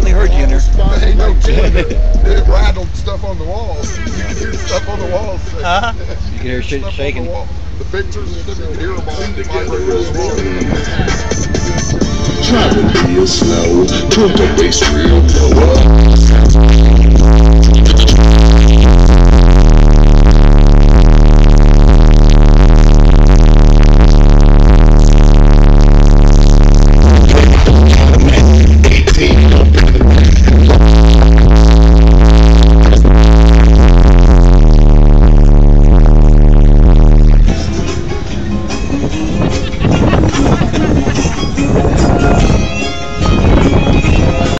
barely heard you in there. Ain't no kidding. It rattled stuff on the walls. Stuff on the walls. Uh-huh. You can hear shit shaking. The pictures and stuff, you can hear them all vibrating on the wall. Travel real slow, put the bass real low.